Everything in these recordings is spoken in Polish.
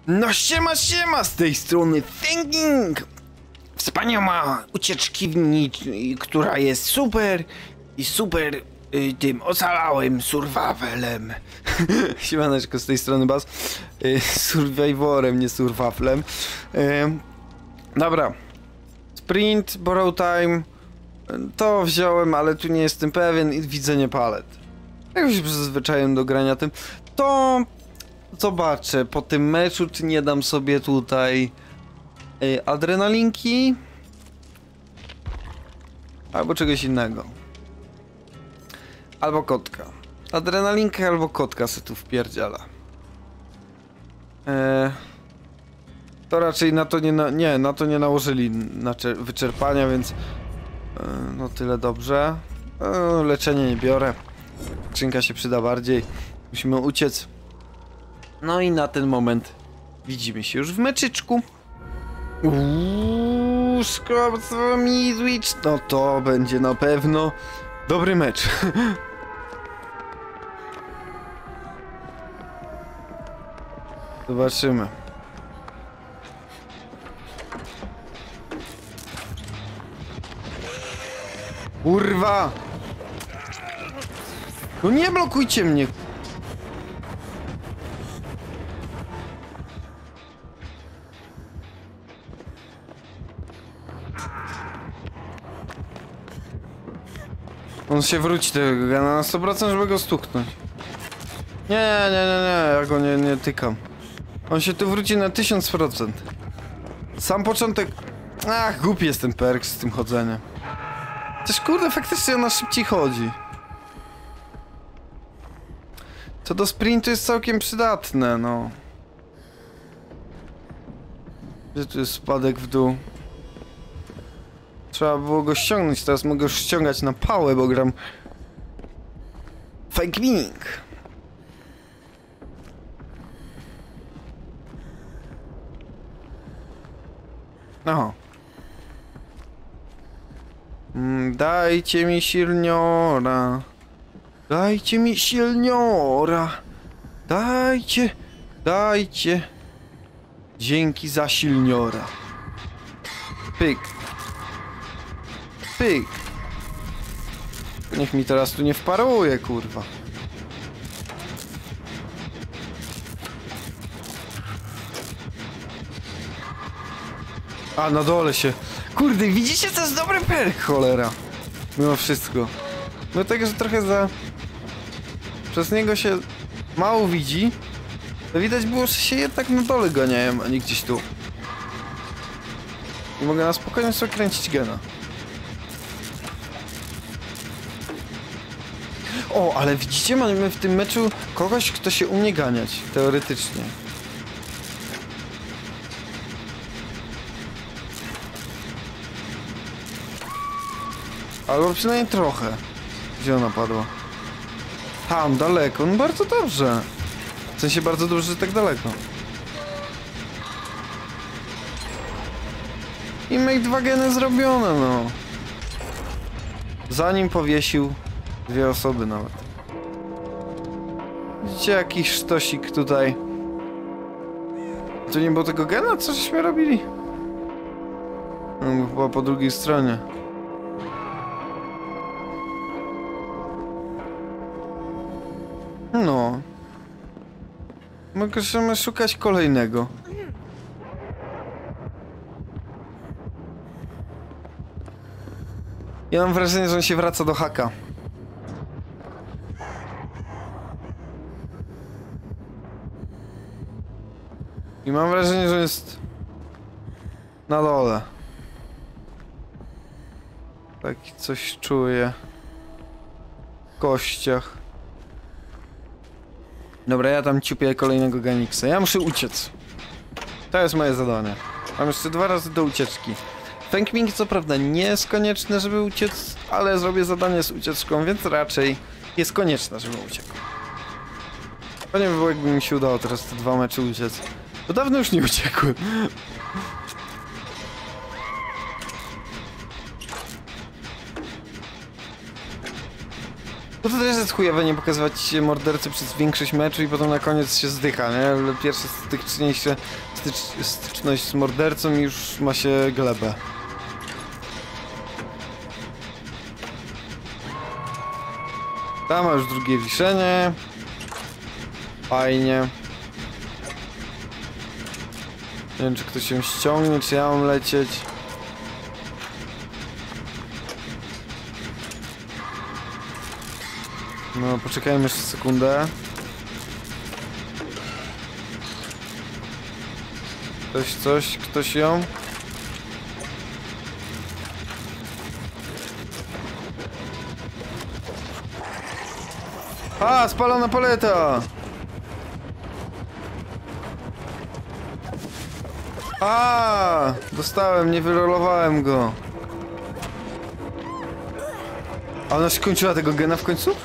No siema, siema, z tej strony Thinking! Wspaniała ucieczkiwnicz, która jest super i super tym ocalałym survivalem. Siemaneczko, z tej strony Bas. Survivorem, nie survivalem. Dobra. Sprint, borrow time. To wziąłem, ale tu nie jestem pewien i widzenie palet. Jak się przyzwyczaiłem do grania tym, to zobaczę po tym meczu, czy nie dam sobie tutaj adrenalinki albo czegoś innego. Albo kotka. Adrenalinkę albo kotka se tu wpierdziela. To raczej na to na to nie nałożyli wyczerpania, więc no tyle dobrze. Leczenie nie biorę. Skrzynka się przyda bardziej. Musimy uciec. No i na ten moment widzimy się już w meczyczku. Midwich. No to będzie na pewno dobry mecz. Zobaczymy. Kurwa! No nie blokujcie mnie! On się wróci tego gana na 100%, żeby go stuknąć. Nie, ja go nie tykam. On się tu wróci na 1000%. Sam początek... Ach, głupi jest ten perk z tym chodzeniem. Też kurde, faktycznie ona szybciej chodzi. Co do sprintu jest całkiem przydatne, no. Gdzie tu jest spadek w dół? Trzeba było go ściągnąć, teraz mogę już ściągać na pałę, bo gram... Fake winning. Aha. Dajcie mi silniora. Dajcie mi silniora. Dajcie. Dzięki za silniora. Pyk. Pyk. Niech mi teraz tu nie wparuje, kurwa. A, na dole się... Kurde, widzicie, to jest dobry perk, cholera. Mimo wszystko. Mimo tego, że trochę przez niego się mało widzi, to widać było, że się jednak na dole ganiałem, a nie gdzieś tu. I mogę na spokojnie sobie kręcić gena. O, ale widzicie, mamy w tym meczu kogoś, kto się umie ganiać, teoretycznie. Albo przynajmniej trochę. Gdzie ona padła? Tam, daleko. No bardzo dobrze. W sensie bardzo dobrze, że tak daleko. I make 2 geny zrobione, no. Zanim powiesił 2 osoby nawet. Widzicie, jakiś sztosik tutaj. Tu nie było tego gena? Co żeśmy robili? No, chyba po drugiej stronie. No. Możemy szukać kolejnego. Ja mam wrażenie, że on się wraca do haka. I mam wrażenie, że jest na dole. Tak coś czuję w kościach. Dobra, ja tam ciupię kolejnego Ganiksa. Ja muszę uciec. To jest moje zadanie. Mam jeszcze 2 razy do ucieczki. Thankming co prawda nie jest konieczne, żeby uciec, ale zrobię zadanie z ucieczką, więc raczej jest konieczne, żeby uciekł. Fajnie by było, jakby mi się udało teraz te 2 mecze uciec. Bo dawno już nie uciekłem. To też jest chujowe nie pokazywać mordercy przez większość meczu i potem na koniec się zdycha, nie? Ale pierwsze styczność z mordercą i już ma się glebę. Tam ma już drugie wiszenie. Fajnie. Nie wiem, czy ktoś się ściągnie, czy ja mam lecieć. No, poczekajmy jeszcze sekundę. Ktoś ją? A, spalona paleta! A, dostałem, nie wyrolowałem go. A ona się kończyła tego gena w końcu?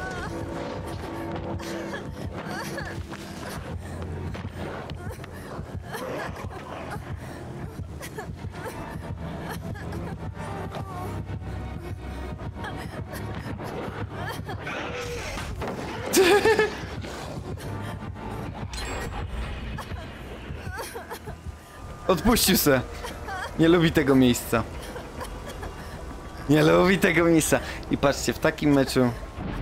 Odpuścił se. Nie lubi tego miejsca. Nie lubi tego miejsca. I patrzcie, w takim meczu...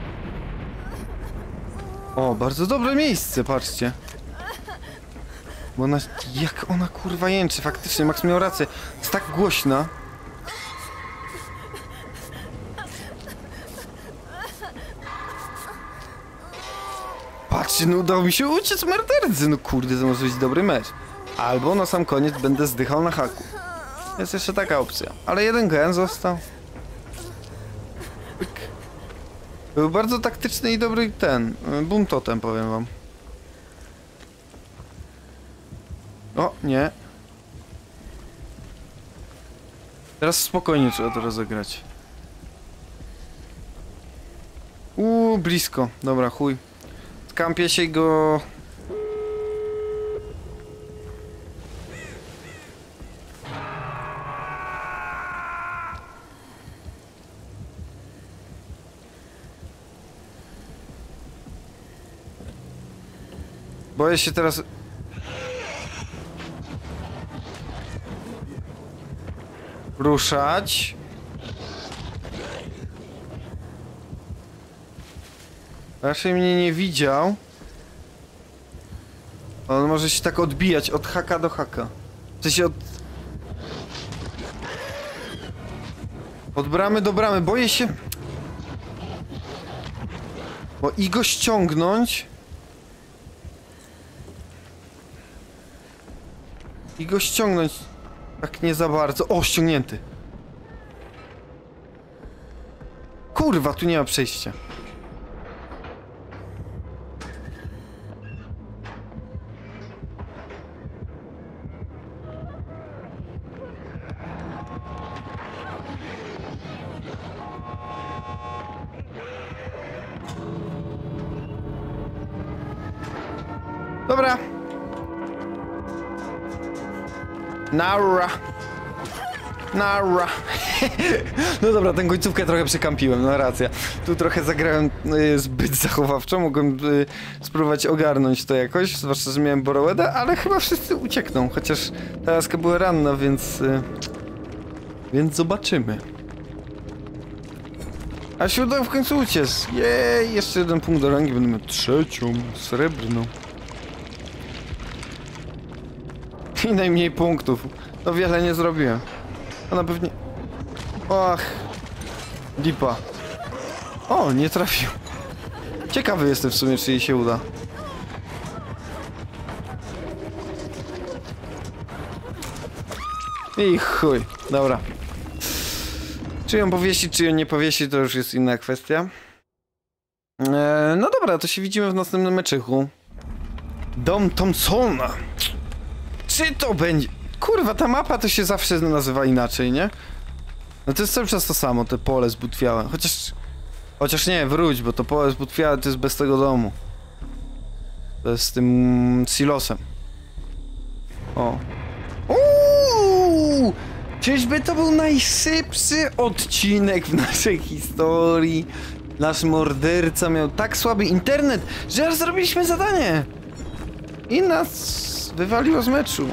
O, bardzo dobre miejsce, patrzcie. Bo ona... Jak ona kurwa jęczy, faktycznie, Max miał rację. Jest tak głośna. Patrzcie, no udało mi się uciec mordercy. No kurde, to może być dobry mecz. Albo na sam koniec będę zdychał na haku. Jest jeszcze taka opcja. Ale jeden gen został. Pyk. Był bardzo taktyczny i dobry ten. Boom totem, powiem wam. O, nie. Teraz spokojnie trzeba to rozegrać. Blisko. Dobra, chuj. Skampię się go... Boję się teraz... ruszać. Raczej mnie nie widział. On może się tak odbijać od haka do haka. W sensie od bramy do bramy. Boję się... Bo i go ściągnąć... I go ściągnąć tak nie za bardzo. O, ściągnięty. Kurwa, tu nie ma przejścia. Dobra. Nara. Nara. No dobra, tę końcówkę trochę przykampiłem, no racja. Tu trochę zagrałem zbyt zachowawczo, mogłem spróbować ogarnąć to jakoś, zwłaszcza, że miałem Borroweda, ale chyba wszyscy uciekną, chociaż ta laska była ranna, więc zobaczymy. A się udało w końcu uciec. Jej, jeszcze jeden punkt do rangi, będę miał trzecią, srebrną. I najmniej punktów. No wiele nie zrobiłem. Ona pewnie... Och. Lipa. O, nie trafił. Ciekawy jestem w sumie, czy jej się uda. I chuj. Dobra. Czy ją powiesi, czy ją nie powiesi, to już jest inna kwestia. No dobra, to się widzimy w następnym meczyku. Dom Thompsona. Czy to będzie... Kurwa, ta mapa to się zawsze nazywa inaczej, nie? No to jest cały czas to samo, te pole zbutwiałe. Chociaż nie, wróć, bo to pole zbutwiałe to jest bez tego domu. To jest z tym silosem. O. Czyżby to był najszybszy odcinek w naszej historii? Nasz morderca miał tak słaby internet, że aż zrobiliśmy zadanie! I nas wywaliło z meczu.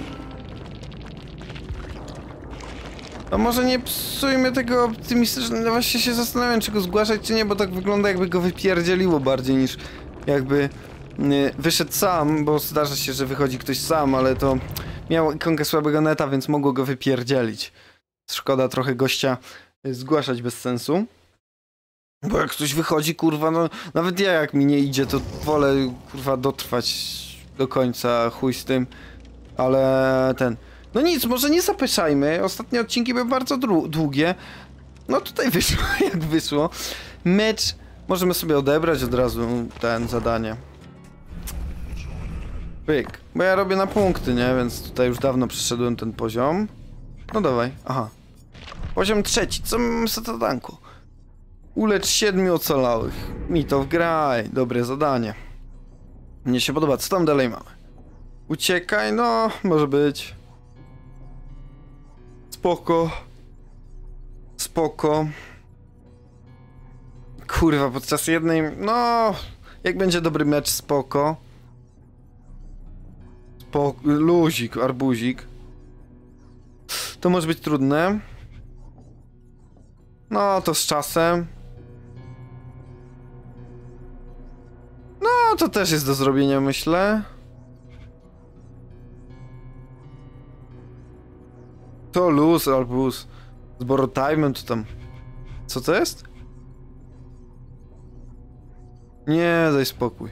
No może nie psujmy tego optymistycznego, no właśnie się zastanawiam, czy go zgłaszać, czy nie, bo tak wygląda, jakby go wypierdzieliło bardziej niż jakby wyszedł sam, bo zdarza się, że wychodzi ktoś sam, ale to miał ikonkę słabego neta, więc mogło go wypierdzielić. Szkoda trochę gościa zgłaszać bez sensu. Bo jak ktoś wychodzi, kurwa, no nawet ja jak mi nie idzie, to wolę, kurwa, dotrwać do końca, chuj z tym, ale no nic, może nie zapyszajmy, ostatnie odcinki były bardzo długie. No tutaj wyszło jak wyszło. Mecz możemy sobie odebrać od razu zadanie. Pyk, bo ja robię na punkty, nie? Więc tutaj już dawno przeszedłem ten poziom. No dawaj, aha. Poziom 3, co mamy za zadanko? Ulecz 7 ocalałych. Mi to wgraj, dobre zadanie. Mnie się podoba, co tam dalej mamy? Uciekaj, no, może być. Spoko. Spoko. Kurwa, podczas jednej... No... Jak będzie dobry mecz, spoko. Luzik, arbuzik. To może być trudne. No, to z czasem. No, to też jest do zrobienia, myślę. To luz, arbuz. Z Borotime'em to tam... Co to jest? Nie, daj spokój.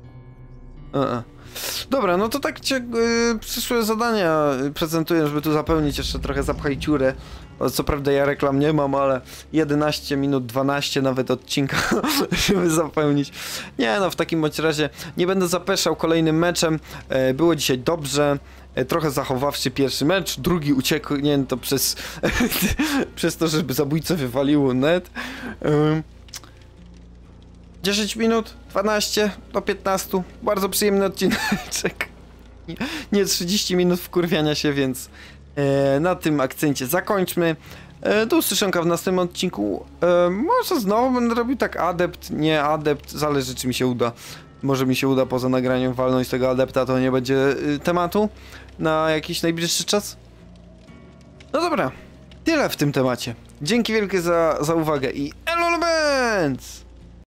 Dobra, no to tak cię przyszłe zadania prezentuję, żeby tu zapełnić jeszcze trochę, zapchaj dziurę. Co prawda ja reklam nie mam, ale 11 minut, 12 nawet odcinka, żeby zapełnić. Nie no, w takim bądź razie nie będę zapeszał kolejnym meczem. Było dzisiaj dobrze. Trochę zachowawczy pierwszy mecz, drugi ucieknięto przez przez to, żeby zabójcę wywaliło net. 10 minut, 12 do 15, bardzo przyjemny odcineczek. Nie 30 minut wkurwiania się, więc na tym akcencie zakończmy. Do usłyszonka w następnym odcinku. Może znowu będę robił tak adept, nie adept, zależy czy mi się uda. Może mi się uda poza nagraniem walnąć tego adepta, to nie będzie tematu na jakiś najbliższy czas. No dobra, tyle w tym temacie. Dzięki wielkie za uwagę i elo,